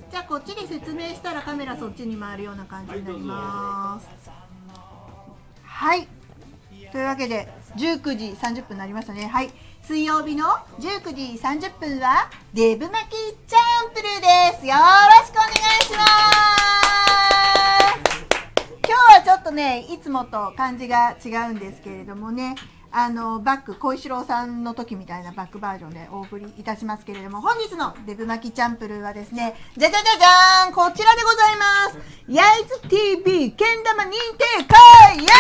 じゃあこっちで説明したらカメラそっちに回るような感じになります。はい。というわけで19時30分になりましたね。はい。水曜日の19時30分はデブ巻きチャンプルーです。よろしくお願いします。今日はちょっとね、いつもと感じが違うんですけれどもね、バック小石郎さんの時みたいなバックバージョンでお送りいたしますけれども、本日のデブ巻きチャンプルーはですね、じゃじゃじゃじゃーん、こちらでございます。焼津 TV けん玉認定会、イエ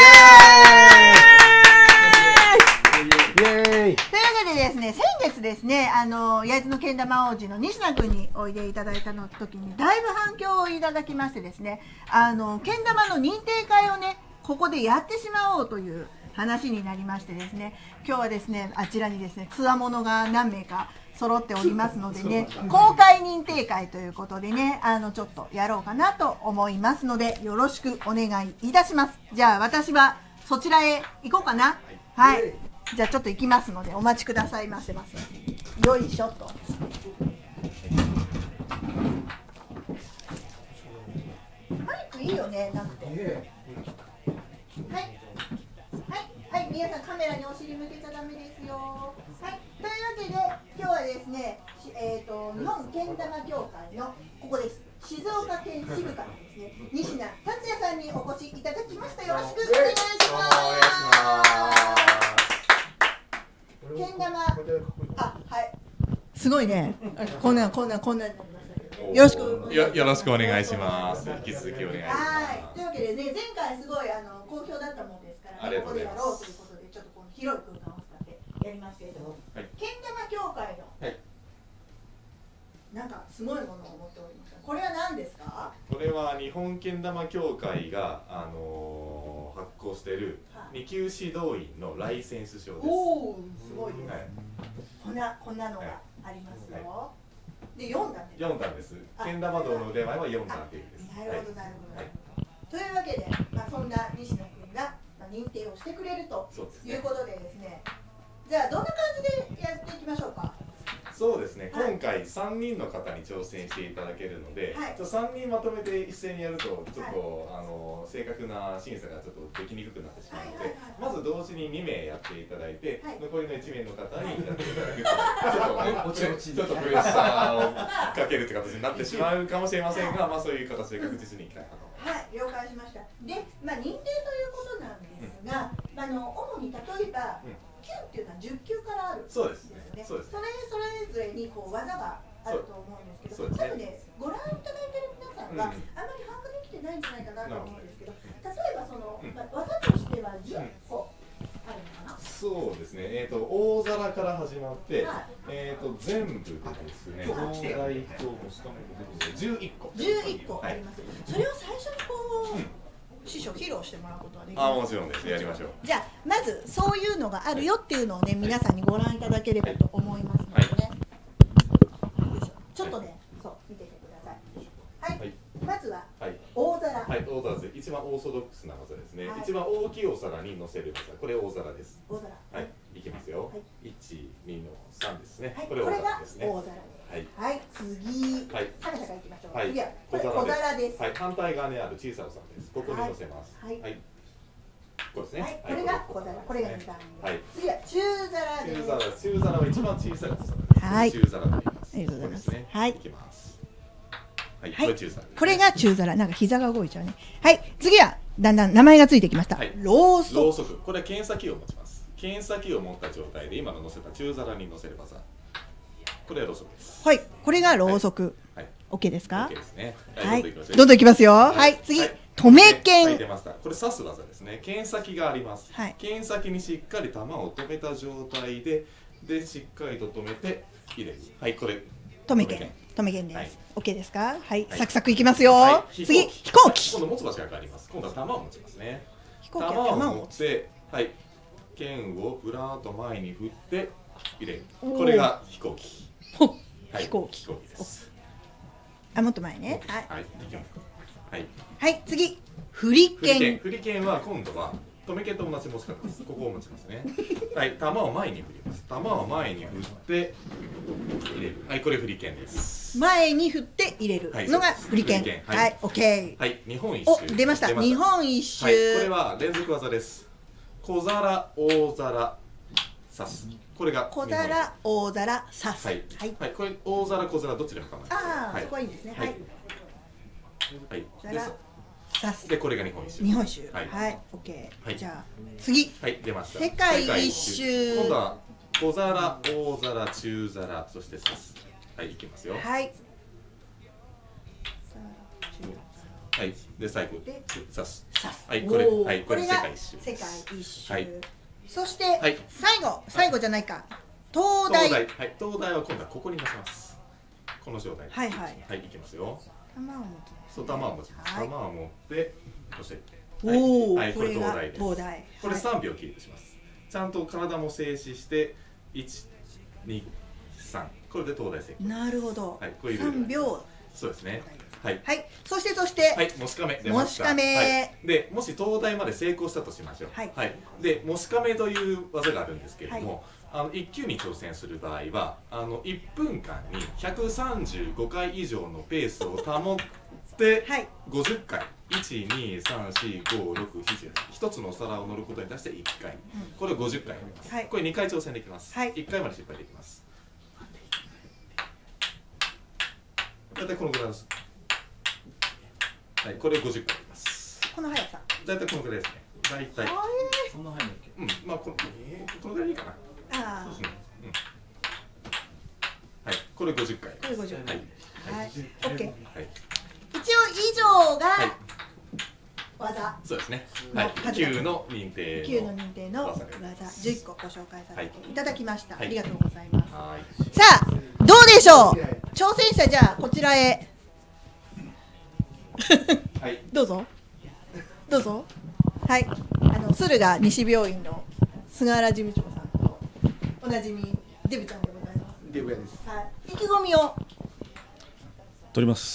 ーイ。というわけでですね、先月ですね、焼津のけん玉王子の西田君においでいただいたの時にだいぶ反響をいただきましてですね、けん玉の認定会をね、ここでやってしまおうという話になりましてですね、今日はですね、あちらにですね、つわものが何名か揃っておりますのでね、公開認定会ということでね、ちょっとやろうかなと思いますので、よろしくお願いいたします。じゃあ私はそちらへ行こうかな。はい。じゃあちょっと行きますのでお待ちくださいませます。よいしょと。マイクいいよね、なくて。はい。はい、皆さんカメラにお尻向けちゃダメですよ。はい、というわけで今日はですね、日本けん玉協会のここです。静岡県支部からですね、西名達也さんにお越しいただきました。よろしくお願いします。けん玉、あ、はい。すごいね。こんな。よろしく。 よろしくお願いします。引き続きお願いします。 はい。というわけでね、前回すごい好評だったもんですから、ここでやろうということで、ちょっとこの広い空間を使ってやりますけれども、けん玉協会の、なんかすごいものを持っております。これは何ですか？ これは日本けん玉協会が発行している2級指導員のライセンス証です。 おお、すごいです。こんなのがありますよ。で、4段です。 4段です。けん玉道の腕前は4段というです。 なるほどなるほど。というわけで、そんな西野君が認定をしてくれるということでですね。じゃあどんな感じでやっていきましょうか。 そうですね、今回3人の方に挑戦していただけるので、3人まとめて一斉にやるとちょっと、正確な審査がちょっとできにくくなってしまうので、まず同時に2名やっていただいて、残りの1名の方にやっていただくとちょっとプレッシャーをかけるという形になってしまうかもしれませんが、そういう形で確実にいきたいなと思います。 はい、了解しました。で、認定ということなんですが、主に例えば級っていうのは10級からあるんですよね。それぞれにこう技があると思うんですけど、多分ね、ご覧いただいてる皆さんがあまり把握できてないんじゃないかなと思うんですけど、例えばその技としては10個あるのかな。 そうですね。大皿から始まって、全部でですね、大台と11個。 11個あります。それを最初にこう。師匠披露してもらうことはできますか？ もちろんです。やりましょう。 じゃあまずそういうのがあるよっていうのをね、皆さんにご覧いただければと思いますのでね。ちょっとね、そう見ててください。はい。まずは大皿。 はい、大皿です。一番オーソドックスな技ですね。一番大きいお皿に乗せる技。これ大皿です。 大皿。 はい、いきますよ。1、2の3ですね。 これが大皿ですね。はい、次。はい、カメラからいきましょう。次はこれ小皿です。 はい、反対側にある小さなお皿です。ここに乗せます。はい。これですね。はい、これが小皿。これが2段目。はい。次は中皿です。中皿は一番小さいお皿です。はい。中皿と言います。ありがとうございます。はい。いきます。はい。これ中皿。 これが中皿。なんか膝が動いちゃうね。はい。次はだんだん名前がついてきました。ろうそく。 ろうそく。これは剣先を持ちます。剣先を持った状態で今の乗せた中皿に乗せる技。これはろうそくです。 はい、これがろうそく。オッケーですか？ オッケーですね。 はい、どんどんいきますよ。はい、次、止め剣。 これ刺す技ですね。剣先があります。剣先にしっかり玉を止めた状態で、しっかりと止めて入れる。はい、これ。 止め剣。止め剣です。オッケーですか？はい、サクサクいきますよ。次、飛行機。 今度持つ場所が変わります。今度は玉を持ちますね。 飛行機は玉を持って、はい、剣をぶらーっと前に振って入れる。これが飛行機。 飛行機です。もっと前ね。はい。はい、次、振り剣。 振り剣は今度は止め系と同じ持ち方です。ここを持ちますね。はい、球を前に振ります。球を前に振って入れる。はい、これ振り剣です。 前に振って入れるのが振り剣。はい、オッケー。 はい、日本一周。 お、出ました。日本一周。 はい、これは連続技です。小皿、大皿、刺す。これが小皿、大皿、刺す。 はい、はい、これ大皿、小皿どっちでも構いません。 ああ、そこはいいですね。はい。 はい。 刺す。 で、これが日本一周。 日本一周。はい、オッケー。じゃあ次。はい、出ました。世界一周。 今度は小皿、大皿、中皿、そして刺す。はい、いきますよ。 はい。 はい、で最後刺す。 はい、 これ、はい、これ世界一周。 世界一周。はい。そして最後じゃないか。東大。 はい、東大は今度はここに出します。この状態。はいはい。はい、いきますよ。 玉を持つ。 そう、玉を持ちます。玉を持って、そして。 はい、 これ東大です。 東大。 これ3秒キープします。ちゃんと体も静止して、1、2、3。これで東大成功。 なるほど。 はい、これ 3秒。 そうですね。はい、 そして、 はい、もしかめ出ました。もしかめ、で、もし東大まで成功したとしましょう。はい、で、もしかめという技があるんですけれども、1級に挑戦する場合は、1分間に135回以上のペースを保って50回、1、2、3、4、5、6、7、1つのお皿を乗ることに対して1回、これを50回やります。これ2回挑戦できます。1回まで失敗できます。大体このぐらいです。はい、これ50回やります。 この速さ。 大体このぐらいですね。大体。 そんな速いっけ？ うん、まあこのぐらいいいかな。 ああ。 そうですね。はい、これ50回。 これ50回。はい。オッケー。はい。一応以上が技。 そうですね。はい。9の認定。 9の認定の技11個ご紹介させていただきました。ありがとうございます。さあ、どうでしょう。挑戦者じゃあこちらへ。 はい。 どうぞ。どうぞ。はい。駿河西病院の菅原事務長さんとおなじみデブちゃんでございます。 デブヤです。 はい。意気込みを取ります。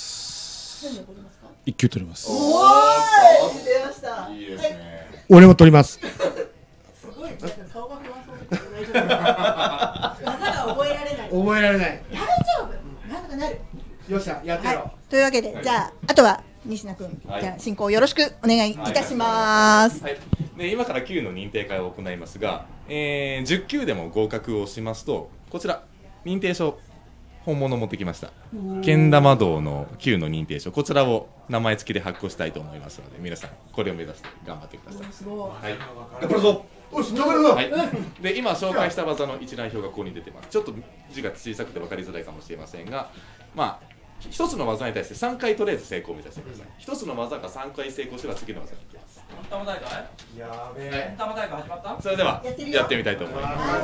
何を取りますか。 1級取ります。 おーい。出ました。 いいですね。 俺も取ります。 すごい。顔が不安そうだけど大丈夫。技が覚えられない。 覚えられない。 大丈夫。なんとかなる。 よっしゃ、やってろ。 というわけで、じゃああとは西名君、じゃあ進行よろしくお願いいたします。 はい。で、今から9の認定会を行いますが、10級でも合格をしますと、こちら認定証本物持ってきました。けん玉道の9の認定証、こちらを名前付きで発行したいと思いますので、皆さんこれを目指して頑張ってください。 すごい。 はい。 頑張るぞ。よし、頑張るぞ。 はい。で、今紹介した技の一覧表がここに出てます。ちょっと字が小さくて分かりづらいかもしれませんが、まあ一つの技に対して3回とりあえず成功を目指してください。一つの技が3回成功したら次の技に行きます。 玉大会？ やべえ。玉大会始まった？ それではやってみたいと思います。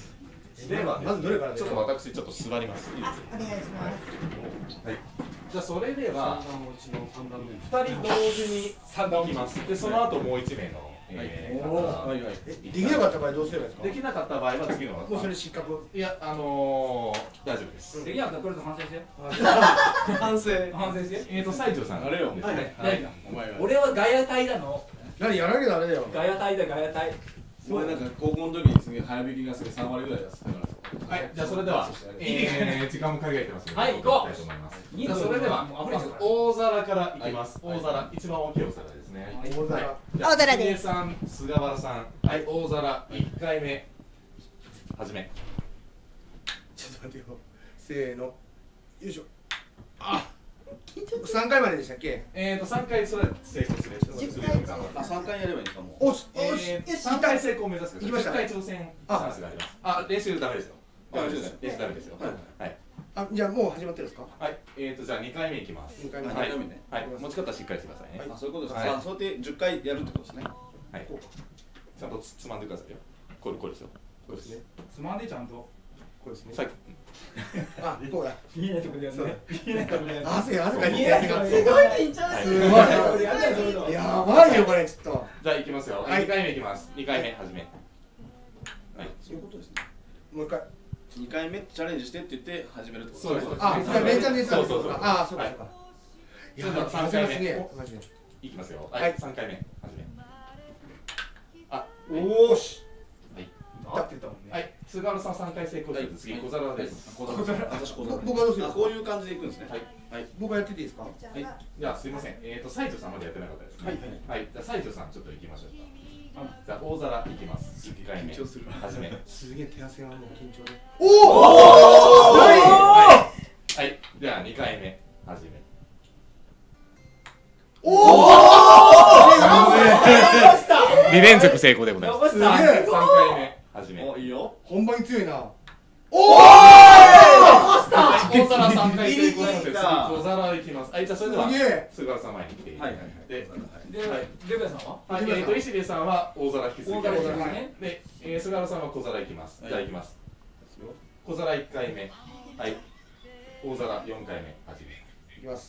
ではまずどれから？ ちょっと私ちょっと座ります。いいですか？ お願いします。 はい。じゃあそれでは2人同時に行きます。でその後もう1名のできなかった場合どうすればいいですか？ できなかった場合は次のもうそれ失格。 いや大丈夫です。 できなかったらとりあえず反省して。反省して。 西条さんあれよですね。 俺はガヤ隊なの。 何やらなきゃダメだよ。 ガヤ隊だガヤ隊。 お前なんか高校の時にすげえ早引きがすげえ3割ぐらいだったから。 はい、じゃあそれでは時間も限られてますので、 はい、行こう。 じゃあそれではまず大皿からいきます。大皿、一番大きいお皿ですね。 大皿です。 さん、菅原さん、はい、大皿1回目始め。 ちょっと待ってよ。せーの。よいしょ。あ。3回まででしたっけ ？3回それ成功する。 3回やればいいかも。 おし、 3回成功を目指す。10回挑戦チャンスがあります。あ、練習ダメですよ。練習ダメですよ。はい。 あ、じゃあもう始まってるんですか？ はい。じゃあ2回目いきます。 2回目。 はい。持ち方しっかりしてくださいね。 あ、そういうことですか。あ、そうやって10回やるってことですね。 はい。ちゃんとつまんでくださいよ。これですよ。これですね。 つまんでちゃんと。 これですね。 あ、こうだ。見えないとこでやるね。 汗がすごい緊張する。 すごい。やばいよこれちょっと。 じゃあ行きますよ。2回目いきます。2回目始め。 はい。そういうことですね。 もう一回。 2回目チャレンジしてって言って始めるってことですね。 あ、連チャンでそうそう。 あ、そうかそうか。 いや、3回目いきますよ。はい。3回目始め。 おーし。 あって言ったもんね。 はい、菅原さん3回成功して、次小皿です。 小皿。私小皿。 僕はどうするこういう感じでいくんですね。はい。はい。 僕はやってていいですか？ はい。じゃあすいません。西条さんまでやってなかったですね。はい。じゃあ西条さんちょっと行きましょうか。じゃあ大皿いきます。1回目。始め。 すげえ手汗がもう緊張で。 おお。はい。じゃあ2回目始め。おお。2連続成功でございます。 すげえ。3 回目始め。 お、いいよ。 本番に強いな。 おお。大皿3回成功なので次小皿いきます。はい、じゃあそれでは菅原さん前に来ていただいて。で、 デブヤさんは？ はい、石部さんは大皿引き続きで、菅原さんは小皿いきます。じゃあいきます。小皿1回目。はい。大皿4回目始め。 いきます。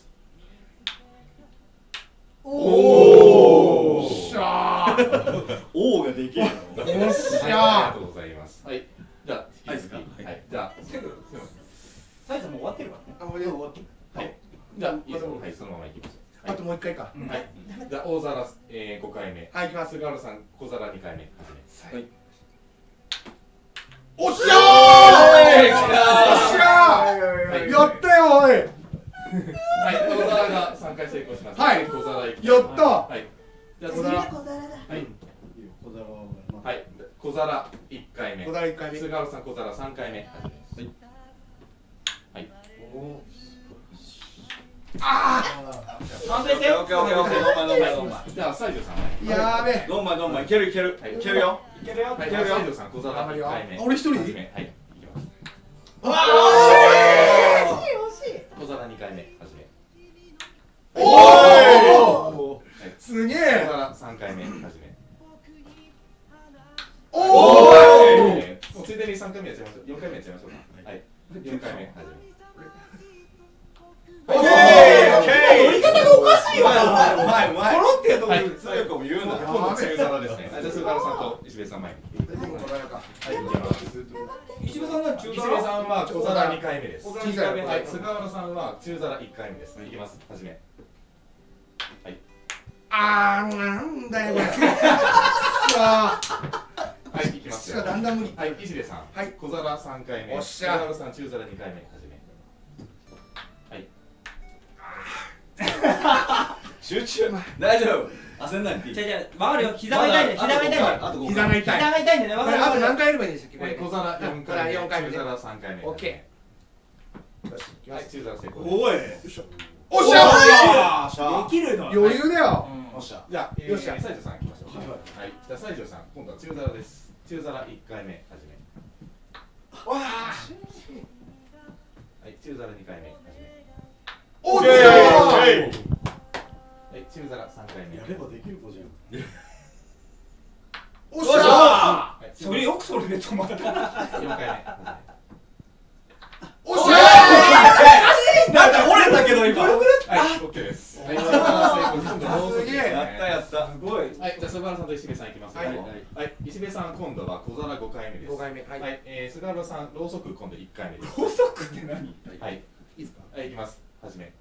おお。しゃー。おおができる。 よっしゃー。 ありがとうございます。はい。じゃあ引き続き。はい。じゃあサイズもう終わってるからね。 あ、もう終わって。 はい。じゃあいいです。はい、そのままいきましょう。 あともう1回か。 はい。じゃあ大皿5回目。 はい、いきます。 菅原さん小皿2回目始め。はい。 おっしゃー。おっしゃー。やったよおい。 はい、大皿が3回成功します。 はい、 小皿いきやった。 はい。じゃあ小皿だ。 はい。はい、小皿1回目。 小皿1回目。 菅原さん小皿3回目始め。はい。 ああ。完成して。 オッケーオッケーオッケー。 じゃあ西条さん。 やべえ。 どんまいどんまい。いけるいける。いけるよ。 いけるよ。 はい、西条さん小皿1回目。 俺1人？ はい、いきます。小皿2回目始め。 おお。すげえ。 小皿3回目始め。 おお。 もうついでに3回目やっちゃいましょう。4回目やっちゃいましょうか。はい。4回目始め。 オッケー。 取り方がおかしいわ。 うまい。 コロってやと思う。 強くも言うんだ。 今度中皿ですね。じゃあ菅原さんと石部さん前に。はい、いきます。 石部さんが中石部さんは小皿2回目です。 小皿2回目。 はい、菅原さんは中皿1回目です。いきます。始め。はい。 あー、なんだよこれ。 はい、いきますよ。 だんだん無理。 はい、石部さん。はい、小皿3回目。 おっしゃ。 菅原さん中皿2回目。始め。 集中。大丈夫。焦んないっていい。 違うわかるよ。膝が痛いんだよ。膝が痛いんだよ。 膝が痛い。 膝が痛いんだよね。 これあと何回やればいいんでしたっけ？ はい、小皿4回目。中皿3回目。 オッケー。はい、中皿成功。 おい。 おっしゃ。 できるの。 余裕だよ。 おっしゃ。 じゃあ、西条さん行きましょう。はい、じゃあ西条さん、今度は中皿です。中皿1回目始め。はい、中皿2回目始め。 おっしゃ。 はい、中皿3回目。 やればできる子じゃん。 おっしゃ。 それよくそれで止まった。 4回目始め。 おっしゃ。 なんか折れたけど今。 はい、OK です。はい、中皿成功。今度ローソクですね。 やったやった。 すごい。 はい、じゃあ菅原さんと石部さんいきます。はい、石部さん今度は小皿5回目です。 5回目。はい。 菅原さんローソク今度1回目です。 ローソクって何？ はい。 いいですか？ はい、いきます。始め。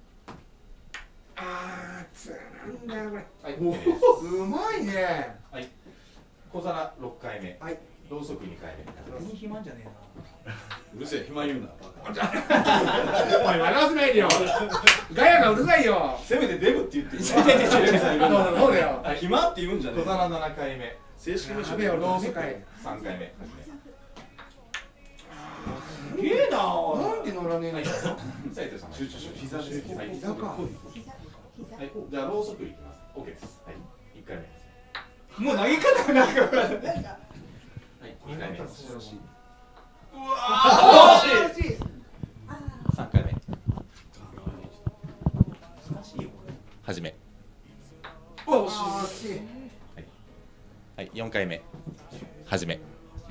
あー、なんだよこれ。 はい、 うまいね。 はい。小皿6回目。 はい。 ろうそく2回目。 俺に暇じゃねえな。 うるせえ、暇言うな。 おい、笑わせないでよ。ガヤがうるさいよ。 せめてデブって言っていい。 そうだよ。 暇って言うんじゃねえ。 小皿7回目。 正式名称。 やべえよ、ローソク。 3回目。 すげえな。 なんで乗らねえの？ 斉藤さん。 集中しよう。膝です。 膝か。 はい、じゃあろうそくいきます。OK です。はい、1回目。 もう投げ方がなんか。 はい、2回目。 うわー。惜しい。 3回目。 難しいよこれ。 始め。 惜しい。 はい、4回目。始め。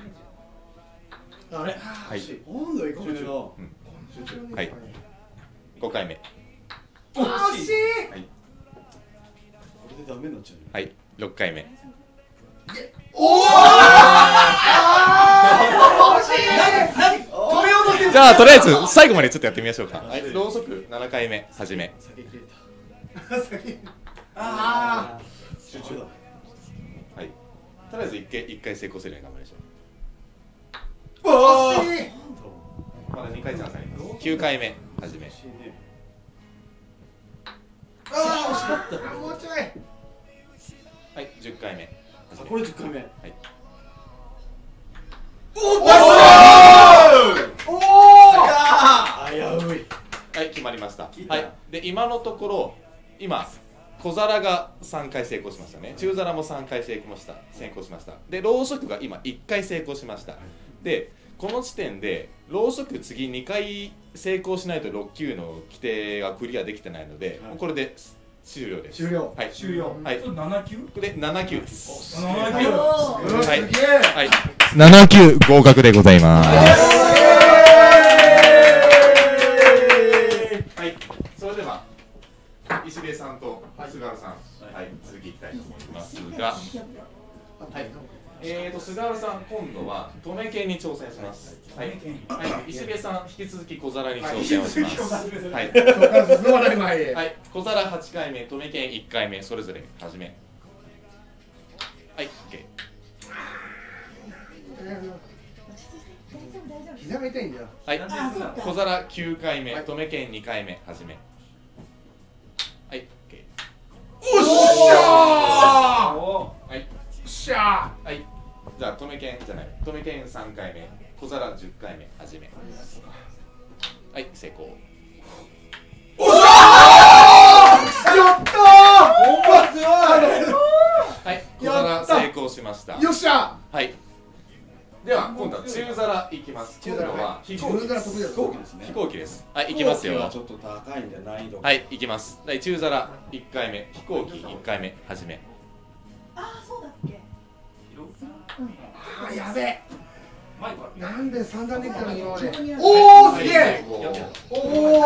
あれ？ はい。 温度いかないな。 はい。5回目。 惜しい。 はい。 これでダメになっちゃうよ。 はい、6回目。 おお。 じゃあとりあえず最後までちょっとやってみましょうか。はい、ろうそく7回目始め。 酒切れた。 ああ。 集中だ。 はい。 とりあえず一回成功するように頑張りましょ惜しい。 う。まだ2回チャンスあります。9回目始め。 ああ惜しかった。もうちょい。 はい、10回目始め。 これ10回目。 はい。 おお。 危うい。 はい、決まりました。はい。で今のところ小皿が3回成功しましたね。中皿も3回成功しました。でろうそくが今1回成功しました。でこの時点でろうそく次2回成功しないと6級の規定がクリアできてないので、もうこれで終了です。 終了。 はい。 終了。 はい。 7級？ で7級です。 7級。 はい。 すげえ。 はい。7級合格でございます。はい。それでは石部さんと菅原さん、はい、続きいきたいと思いますが、はい。菅原さん今度は止め剣に挑戦します。はい。はい。石部さん引き続き小皿に挑戦をします。はい。 そこから進まない前へ。 はい。小皿8回目、止め剣1回目それぞれ始め。はい。OK。 膝が痛いんだよ。 はい。小皿9回目、止め剣2回目始め。はい。OK。 おっしゃー。 はい。 おっしゃはい。じゃあ止め剣じゃない。止め剣3回目、小皿10回目始め。はい、成功。 おっしゃー。やったー。 はい、小皿成功しました。 よっしゃ。 はい。では今度は中皿いきます。今度は飛行機ですね。飛行機です。はい、いきますよ。 ちょっと高いんで難易度。 はい、いきます。中皿1回目、飛行機1回目始め。 あ、そうだっけ。 あ、やべえ。なんで散々できたの今まで。 おおお、すげえ。おお。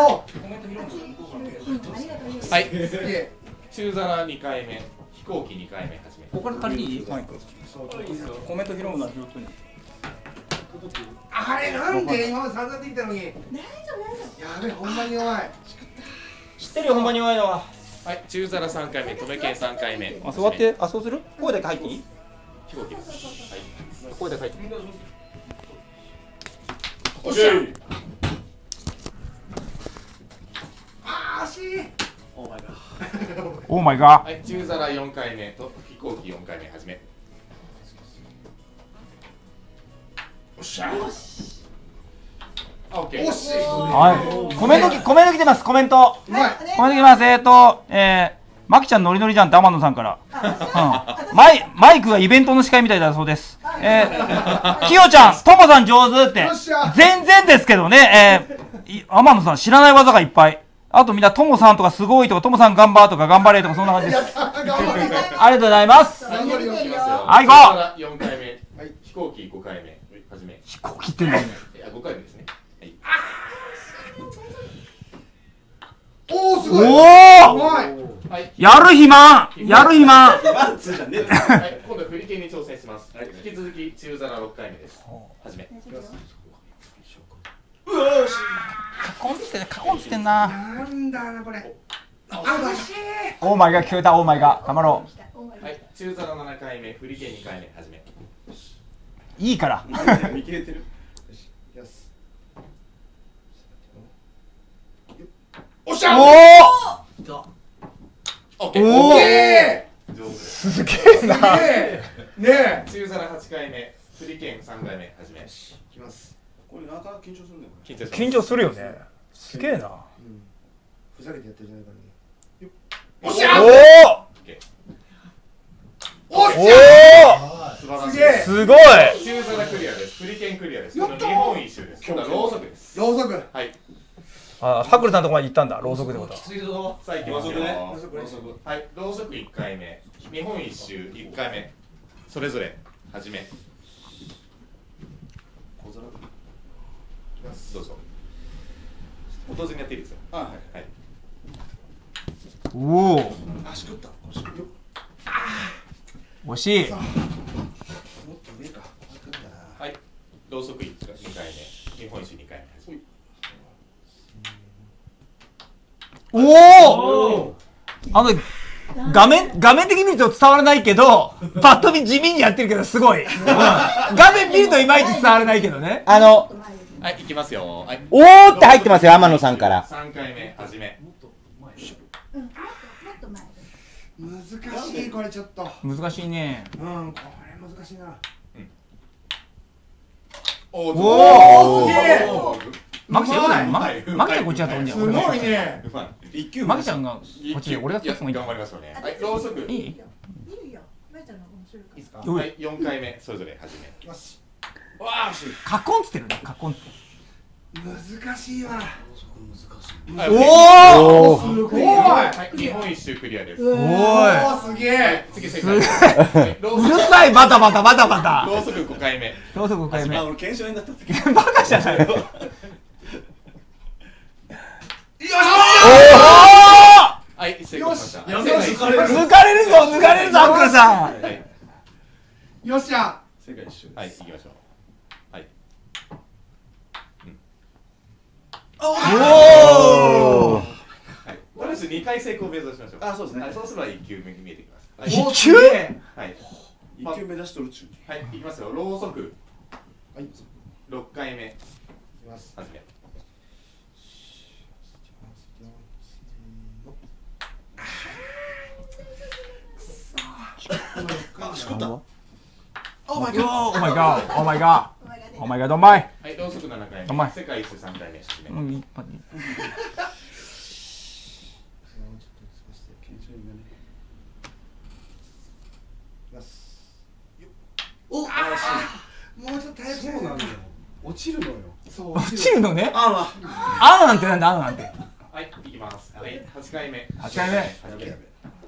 はい。中皿2回目、飛行機2回目始め。 ここで借りていい？マイク。コメント拾うな、上手に。 あれなんで今まで散々できたのに。 大丈夫大丈やべえ、ほんまに弱い。 知ってるよ、ほんまに弱いのは。 はい、中皿3回目、止め剣3回目。 あ、座って、あ、そうする？声だけ入っていい？ 飛行機です。はい。 声だけ入っていい？ おっしゃ。あー、足。 オーマイガー。 はい、中皿4回目と飛行機4回目始め。 おっしゃ。 あ、オッケー。 おっし。 はい。コメント来てます。コメント。 うまい。 コメント来ます。マキちゃんノリノリじゃんって天野さんから。マイクがイベントの司会みたいだそうです。きよちゃん、ともさん上手って。全然ですけどね。天野さん知らない技がいっぱい。あとみんなともさんとかすごいとか、ともさん頑張とか頑張れとかそんな感じです。ありがとうございます。はい、 行こう。4回目、飛行機5回目始め。 飛行機ってんだね。 5回目ですね。 おお、すごい。 おお。やる肥満。やる肥満。 はい、今度は振り剣に挑戦します。引き続き中皿6回目です。始め。 カコンしてんな。 なんだなこれ。あ、惜しい。 オーマイが聞こえた。オーマイが頑張ろう。はい、中皿7回目、振り剣2回目始め。 いいから。 見切れてる。 おっしゃ。 おお。 オッケー。 オッケー。上手です。 すげえな。 ねえ。 中皿8回目、振り剣3回目始め。 いきます。 これなかなか緊張するね。 緊張するよね。すげえな。 ふざけてやってるじゃないかね。 おお。 おっしゃ。 すげえ。 すごい。 中皿クリアです。振り剣クリアです。この日本一周です。今度はろうそくです。 ろうそく。 はい。 あ、ハクルさんのとこまで行ったんだ。ろうそくってこと。 さあ行きますよ。はい、ろうそく1回目、日本一周1回目、それぞれ始め。どうぞ。同時にやっていいですよ。 はい。 おお。 足食った。 惜しい。 もっと上か。 はい、ろうそく2回目、日本一周2回目始め。 おお。 画面的に見ると伝わらないけど、パッと見地味にやってるけどすごい。画面見るといまいち伝わらないけどね。 はい、いきますよ。はい、 おーって入ってますよ、天野さんから。 3回目、始め。 難しい、これちょっと。 難しいね。 これ難しいな。 おおー、すげえ。 マキちゃんよくない？マキちゃんこっちだと思うんじゃん。 すごいね。 一級マキちゃんがこっちで、俺が使ってもいい？ 頑張りましょうね。はい、ろうそく。 いい？ いいよ。まいちゃんの面白いから。 はい、4回目、それぞれ始め。 いきます。 わー、惜しい。 カコンっつってるね、カコンって。 難しいわ。 おー！ すごい。 はい、日本一周クリアです。 おーい。 すげえ。 次正解。 うるさい、バタバタバタバタ。 ろうそく5回目。 ろうそく5回目。 俺検証になった時バカじゃないよ。 よし。 はい、成功しました。 やべえ、抜かれる。 抜かれるぞ、抜かれるぞ、アンクルさん。 よっしゃ。 世界一周。 はい、行きましょう。はい。 おー。 はい。とりあえず2回成功を目指しましょう。 あ、そうですね。 そうすれば1球目に見えてきます。はい。 一球？ はい。 一級目指しとるっちゅう。 はい、いきますよ。ろうそく。 はい。 6回目。 いきます。 始め。 しこった。 オーマイガー、オーマイガー、オーマイガー、オーマイガー、どんまい。 はい、ろうそく7回お前目。世界一周3回目。始め。 うん、一発。 お、もうちょっと早く。そうなんだよ。落ちるのよ。そう。 落ちるのね。 あアナなんてなんだ、アナなんて。 はい、いきます。はい、8回目。 8回目。 始め。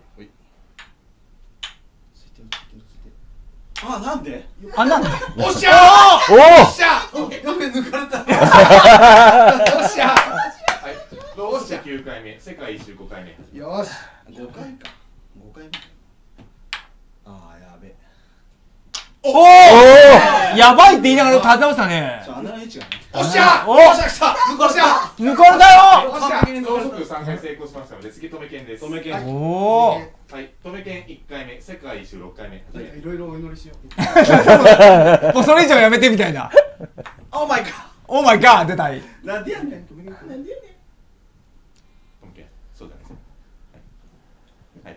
あ、なんで？ あ、なんで。 おっしゃおお。 ー。おっしゃ。 やべえ、抜かれた。 おっしゃ。 はい、ろうそく9回目。世界一周5回目。始め。 よし。 5回か。5回目。ああ、やべえ。 おお。やばいって言いながら立てましたね。 穴の位置がね。 おっしゃ。 おおっしゃ。来た。おっしゃ。 抜かれたよ。 おっしゃ。 ろうそく3回成功しましたので、次止め剣です。 止め剣。 おお。 はい、止め剣1回目。世界一周6回目。始め。 いろいろお祈りしよう。 もうそれ以上やめてみたいな。 オーマイガー。 オーマイガー出たい。 なんでやねん。 止め剣。そうだね。はい。はい。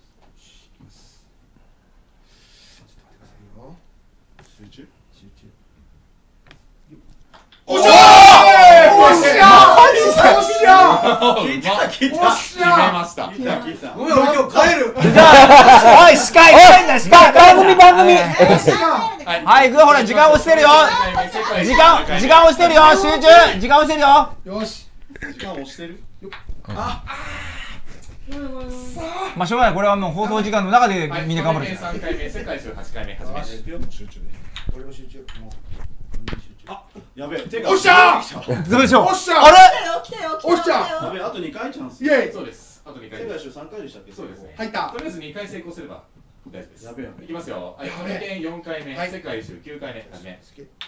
集中。 おっしゃー。おっしゃー。 マジで。 おっしゃー。 聞いた聞いた。 おっし決めゃー。 ました。 聞いた聞いた。 ごめん、俺今日帰る。 じゃあ、おい、司会したいんだ、司会。 番組番組。 おっしゃー。 はい、 はい、グーほら、時間押してるよ。時間押してるよ。集中。時間押してるよ。 よし。 時間押してる。 まあ、しょうがない。これはもう放送時間の中でみんな頑張る。 3回目、世界一周8回目。始め。 集中で。 俺も集中。もう。 あ、やべえ。手が。 おっしゃー。 どうでしょう。 おっしゃー。 あれ。 来たよ。 おっしゃ。 やべえ、あと2回チャンス。 イェイ。 そうです。あと2回目。 世界一周3回でしたっけ？ そうですね。 入ったと。りあえず2回成功すれば大丈夫です。 やべえ。 いきますよ。はい、止め剣4回目。 はい世界一周9回目。始め。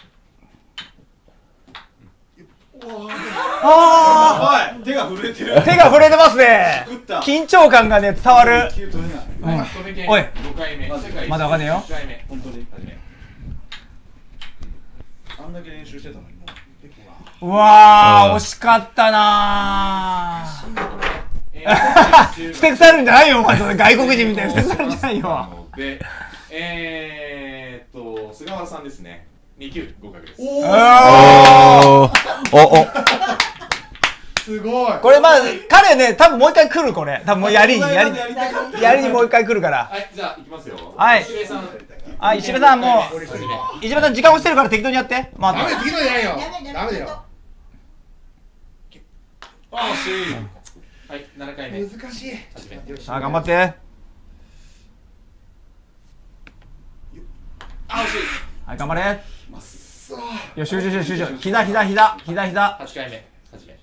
あおい、手が震えてる。 あ。手が震えてますね。 打った。 緊張感がね、伝わる。 球取れない。 はい、止め剣おい 5回目。世界一周まだわかんねえよ 10回目。 本当に。 始め。 あんだけ練習してたのにもう。 うわー、惜しかったなー。ふてくされるんじゃないよ、お前。それ外国人みたいにふてくされるんじゃないよ。 で、菅原さんですね。2級合格です。 おー。 おお。 すごい。 これまあ、彼ね、多分もう一回来る、これ。多分もうやりにもう一回来るから。 はい、じゃあ、いきますよ。 はい石部さん。 はい、石部さんもう、 始め。 石部さん時間押してるから適当にやって。まあ、 ダメ、できないじゃないよ。ダメだよ。 あ、惜しい。はい、7回目。 難しい。 始め。 さあ、頑張って。 あ、惜しい。 はい、頑張れ。 そう。 よし、集中。膝。 8回目。始め。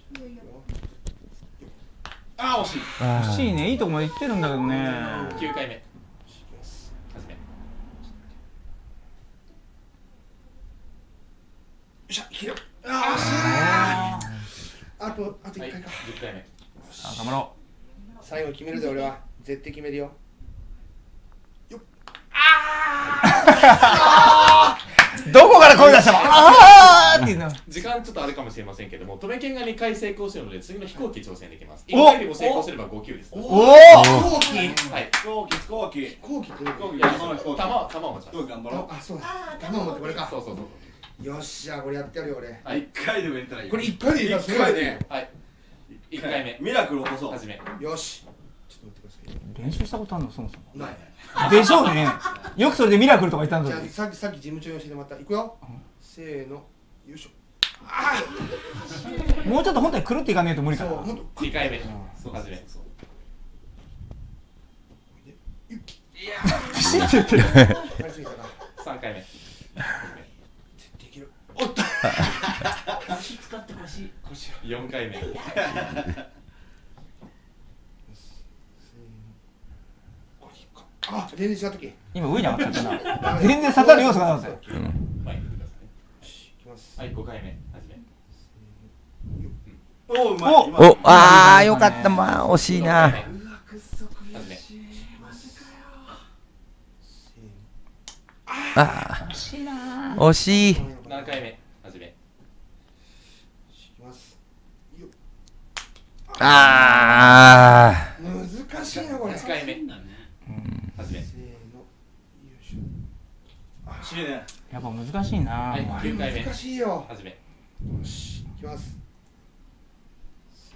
あ、惜しい。 欲しいね、いいとこまで行ってるんだけどね。 9回目。始め。 よっしゃ、ひろ。あああとはい、 1回か。 10回目。 ー、頑張ろ最後決めるで俺は絶対決めるよ。 どこから声出したの？あーっていうの。 時間ちょっとあるかもしれませんけども、止め剣が2回成功してるので次の飛行機挑戦できます。1回でも成功すれば5級です。 おお。 飛行機はい。 飛行機飛行機飛行機って弾を持ちます。 頑張ろあ、そうだ。弾を持ってこれか。 そうそうそう。 よっしゃ、これやってやるよ俺。 う。1回でもやったらいい。 これ1回でいいからすごいね。 はい1回目ミラクル起こそう。 始め。 よし。ちょっと待ってください。 練習したことあるのそもそも。 ない。 でしょうね。よくそれでミラクルとか言ったんじだゃあさっき事務長に教えてもらった。いくよ。せーの。よいしょ。 もうちょっと本体狂っていかねえと無理かな。 そう、ほんと。 2回目そう始め。 ピシッて言ってる。 やりすぎたな。 3回目。 できる。おっと。 足使って腰 4回目。 あ、全然違ったっけ。 今上に上がっちゃったな。全然刺さる要素がなかったよ。 前に出てくださいね。 いきます。 はい5回目始め。 おうまい。 お、あー、よかった。まあ、惜しいな。 始め。 あー、惜しい。 7回目始め。 いきます。よっ。 あ難しいなこれ。 8回目始め。 せーの。よいししいね。 やっぱ難しいな。 はいょ。 9回目難しいよ。 始め。 よし、いきます。せ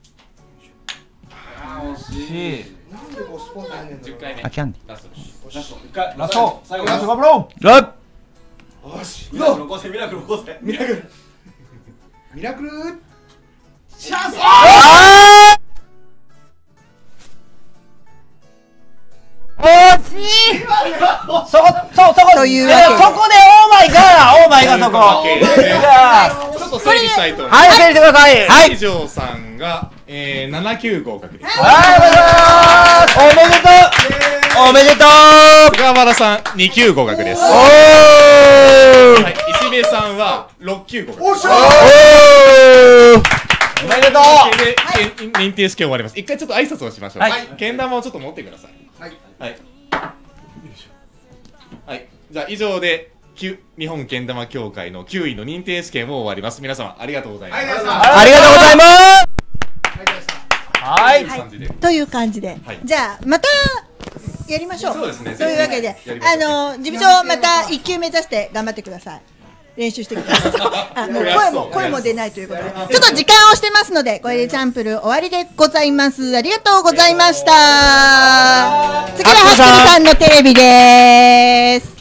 ーの。よいし惜しい。 し。 ょ。なんでこうスポットやんねんだろ 10回目ー、あ、キャンデラストです。 ラスト。一回ラスト。 最後ラストラスト。 頑張ろー。ラッよし、 ミラクル起こせミラクル起こせ。 ミラクル。ミラクル。 チャンス。 あう。惜しい。そこ。 というわけでそこでオーマイガーそこ。じゃあちょっと整理したいと思います。 はい、整理してください。はい。 以上さんが7級合格です。 はい、おめでとう。 菅原さん2級合格です。 おはい、石部さんは6級合格。 おっしゃ。 おめでとう。 で、認定試験終わります。一回ちょっと挨拶をしましょう。 はいけん玉をちょっと持ってください。 はい。 はい。はい。じゃあ以上で日本けん玉協会の9位の認定試験を終わります。皆様ありがとうございます。 はい、皆さん。 ありがとうございます。 はい。 という感じで。 という感じで、 はいじゃあまたやりましょう。 そうですねというわけで、 ぜひやりましょう事務長また1級目指して頑張ってください。練習してください。あ、もう声も出ないということで、ちょっと時間をしてますので、これでチャンプル終わりでございます。ありがとうございました。次はハッキリさんのテレビです。